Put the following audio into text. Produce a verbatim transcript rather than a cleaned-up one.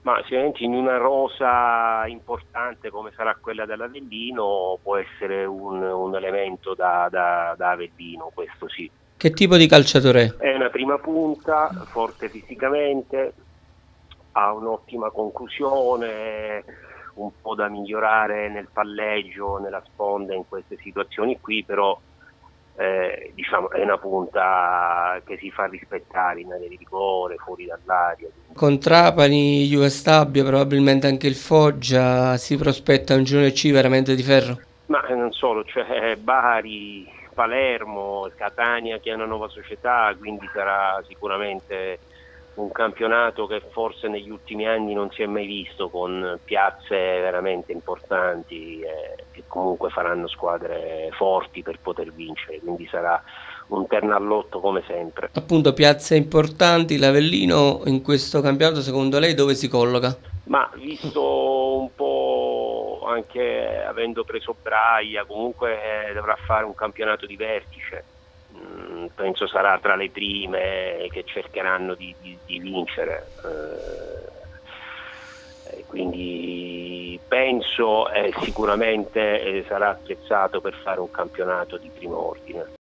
Ma sicuramente in una rosa importante come sarà quella dell'Avellino può essere un, un elemento da, da, da Avellino, questo sì. Che tipo di calciatore è? È una prima punta, forte fisicamente, ha un'ottima conclusione, un po' da migliorare nel palleggio, nella sponda in queste situazioni qui, però eh, diciamo è una punta che si fa rispettare in area di rigore, fuori dall'area. Con Trapani, Juve Stabia, probabilmente anche il Foggia, si prospetta un girone C veramente di ferro. Ma non solo, cioè Bari, Palermo, Catania che è una nuova società, quindi sarà sicuramente un campionato che forse negli ultimi anni non si è mai visto, con piazze veramente importanti eh, che comunque faranno squadre forti per poter vincere, quindi sarà un terno all'otto come sempre. Appunto, piazze importanti, l'Avellino in questo campionato secondo lei dove si colloca? Ma visto un po' anche avendo preso Braia, comunque eh, dovrà fare un campionato di vertice. Mm, penso sarà tra le prime che cercheranno di, di, di vincere. Eh, quindi penso eh, sicuramente eh, sarà attrezzato per fare un campionato di primo ordine.